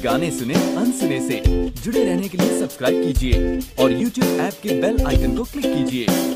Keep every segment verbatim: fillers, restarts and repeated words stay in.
गाने सुने अनसुने से। जुड़े रहने के लिए सब्सक्राइब कीजिए और यूट्यूब ऐप के बेल आइकन को क्लिक कीजिए।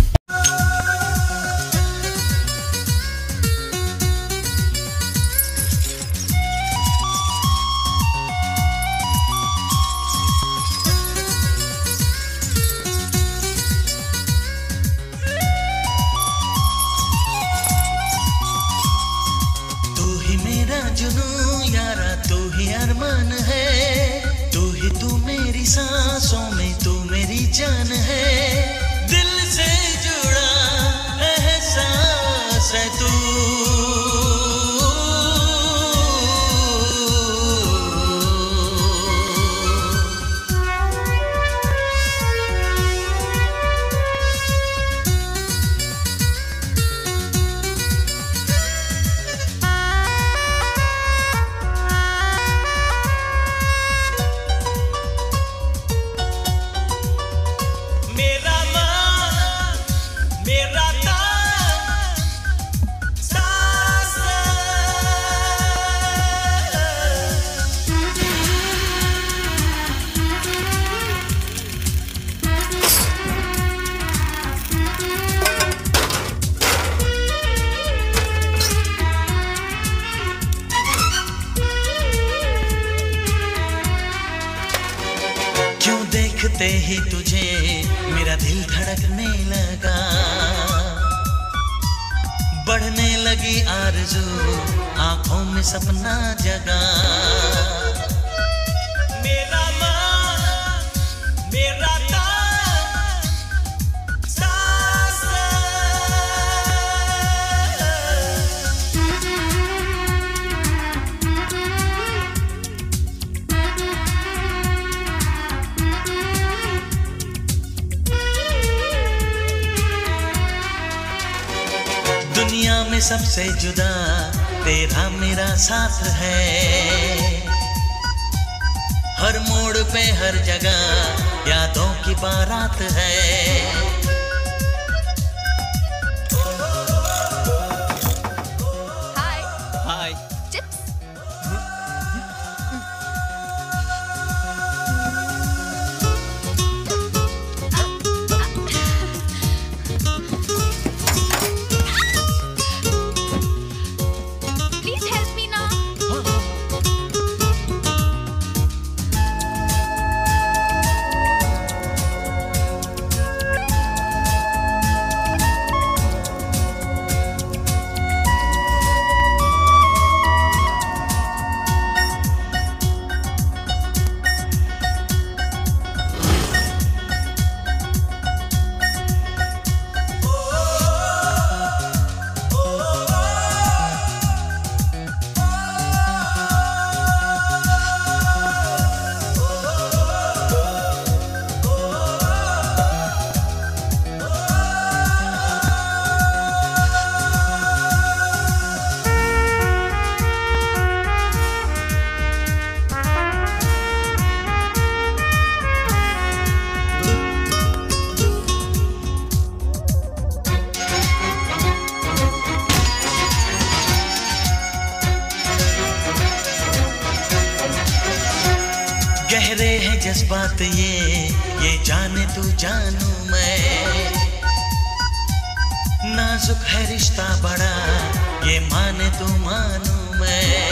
जुनून यारा तू ही अरमान है, तू ही तू मेरी सांसों में, तू मेरी जान है। दिल से जुड़ा एहसास है तू, देखते ही तुझे मेरा दिल धड़कने लगा, बढ़ने लगी आरज़ू, आंखों में सपना जगा। मेरा माँ मेरा दुनिया में सबसे जुदा तेरा मेरा साथ है, हर मोड़ पे हर जगह यादों की बारात है। हाय हाय चिप्स। गहरे हैं जज्बात ये ये जाने तू जानू मैं, नाजुक है रिश्ता बड़ा ये माने तू मानू मैं।